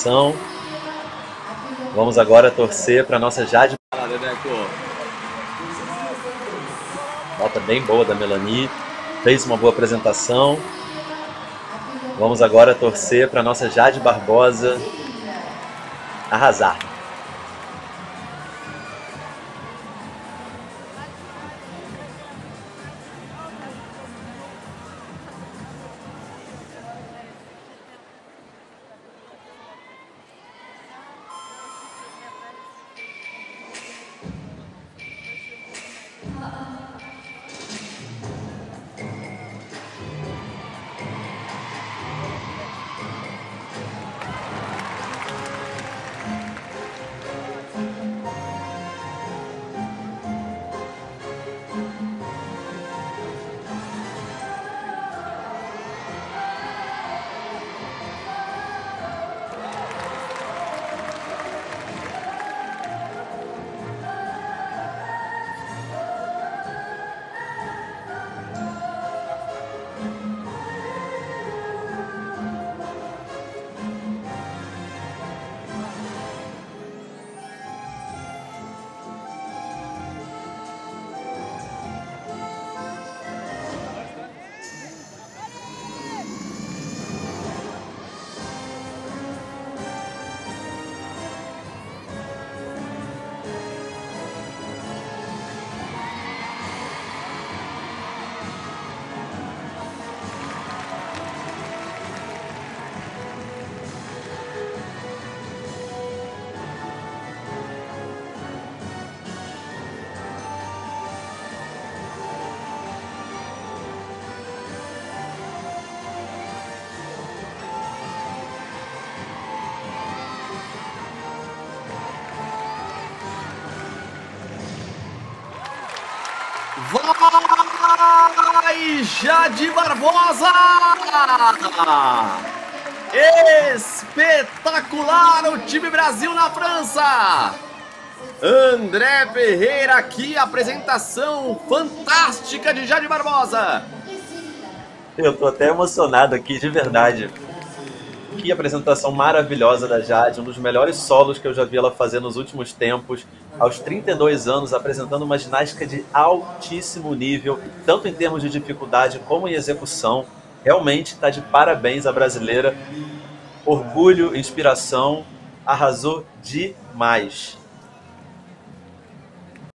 Vamos agora torcer para nossa Jade. Nota bem boa da Melanie. Fez uma boa apresentação. Vamos agora torcer para nossa Jade Barbosa arrasar. Vai, Jade Barbosa! Espetacular o time Brasil na França! André Ferreira aqui, apresentação fantástica de Jade Barbosa! Eu tô até emocionado aqui, de verdade. Que apresentação maravilhosa da Jade, um dos melhores solos que eu já vi ela fazer nos últimos tempos. Aos 32 anos, apresentando uma ginástica de altíssimo nível, tanto em termos de dificuldade como em execução. Realmente está de parabéns a brasileira. Orgulho, inspiração, arrasou demais.